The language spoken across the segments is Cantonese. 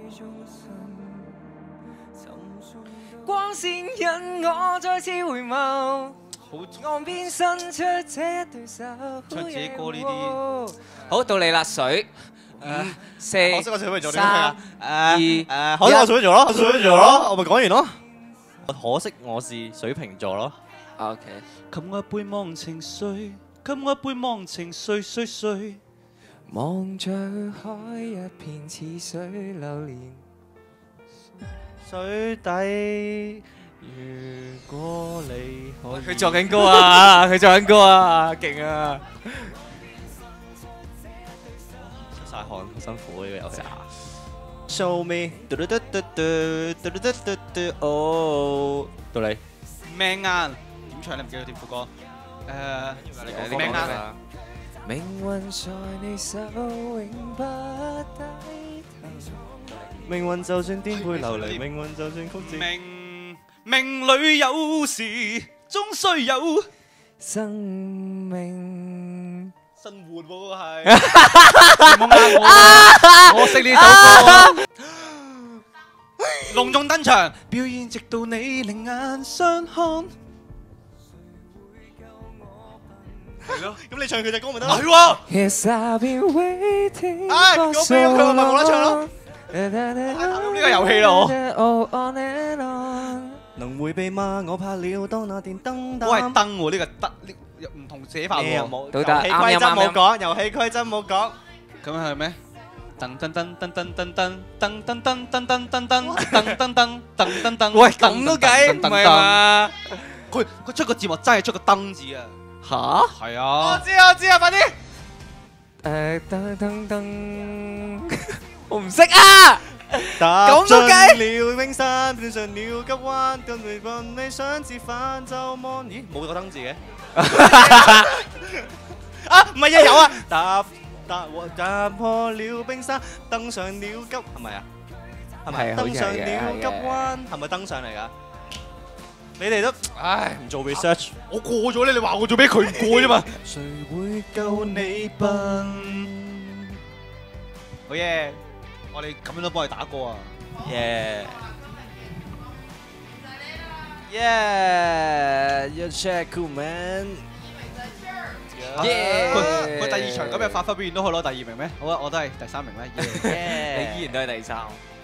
光線引我再次回眸，岸邊伸出這對手。 唱自己歌呢啲。 好，到你啦，水。四、 可惜我水瓶座點三、 啊？ 二、 可惜我水瓶座咯，水瓶座咯，我咪講完咯。可惜我是水瓶座咯。 OK。 給我一杯忘情水，給我一杯忘情水水水。 望着海一片似水流連。 水底，如果你可以。 佢作緊歌啊！佢作緊歌啊！勁啊！ 出晒汗，好辛苦呢個遊戲。Show me， 哦，到你。 命硬點唱你唔記得點副歌？命硬。 命運在你手，永不低頭。 命運就算顛沛流離，命運就算曲折。 命裏有時終須有生命。 生活喎嗰個係。唔好呃我，我識呢首歌。隆重登場，表演直到你另眼相看。係咯， 咁你唱佢隻歌咪得咯？ 係喎。 Yes, I've been waiting 如果俾佢，我咪冇得唱咯。 呢個遊戲咯， 能迴避嗎？我怕了，當那電燈膽。 我係燈喎，呢個燈唔同寫法喎。 都得， 遊戲規則冇講，遊戲規則冇講。 咁係咩？噔噔噔噔噔噔噔噔噔噔噔噔噔噔噔噔噔噔噔。 喂，咁都計唔係嘛？ 佢出個字幕真係出個燈字啊！ 吓？ 係啊！ 我知啊，快啲！ 噔噔噔，我唔識啊！咁都計？ 了冰山，變上了急彎，跟住問你想折返就望，咦冇個燈字嘅？啊唔係啊有啊！踏破了冰山，登上了急係咪啊？係咪？登上了急彎係咪登上嚟㗎？你哋都唉唔做 research， 我過咗咧，你話我做咩佢唔過啫嘛？ 誰會夠你笨？ 好嘢！我哋咁樣都幫你打歌啊！ 耶！ Yeah, check cool man。 佢第二場咁嘅發揮表現都好攞第二名咩？好啊，我都係第三名咧。 你依然都係第三。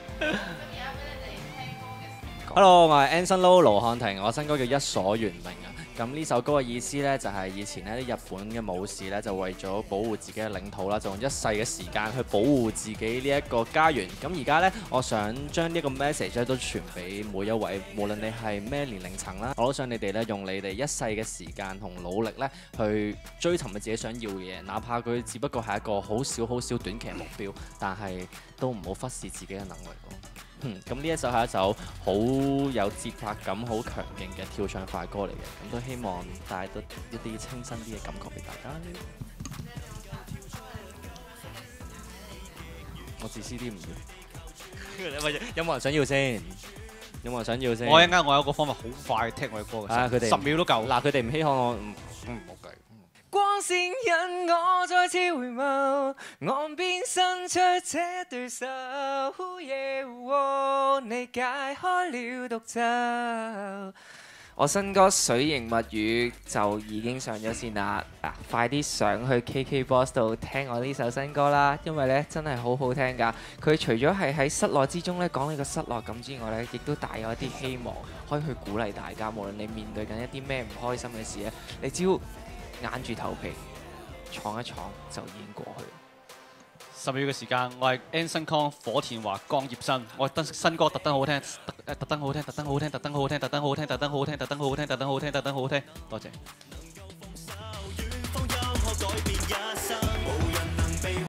Hello， 我係 Anson Lo 盧漢廷，我新歌叫《一所懸命》啊。咁呢首歌嘅意思呢，就係以前呢啲日本嘅武士呢，就為咗保護自己嘅領土啦，就用一世嘅時間去保護自己呢一個家園。咁而家呢，我想將呢個 message 咧都傳俾每一位，無論你係咩年齡層啦，我都想你哋呢，用你哋一世嘅時間同努力呢，去追尋你自己想要嘅嘢，哪怕佢只不過係一個好少短期嘅目標，但係都唔好忽視自己嘅能力咯。咁呢一首係一首好有節拍感、好強勁嘅跳唱快歌嚟嘅，咁都希望帶得一啲清新啲嘅感覺俾大家。我自私啲唔要，有冇人想要先？有冇人想要先？ 我一陣間我有個方法好快聽我嘅歌嘅， 佢哋 10秒都夠。 嗱，佢哋唔稀罕我，冇計。 光線引我再次回眸，岸邊伸出這對手，你解開了毒咒。我新歌《水形物語》就已經上咗線啦，快啲上去 KKBOX 度聽我呢首新歌啦，因為咧真係好好聽㗎。佢除咗係喺室內之中咧講你個失落感之外咧，亦都帶有一啲希望，可以去鼓勵大家。無論你面對緊一啲咩唔開心嘅事咧，你只要硬住頭皮闖一闖就已經過去。 10秒嘅時間，我係 Anson Kong 火田華江葉生，我係新歌特登好聽，特登好聽，特登好聽，特登好聽，特登好聽，特登好聽，特登好聽，特登好聽，特登好聽，多謝。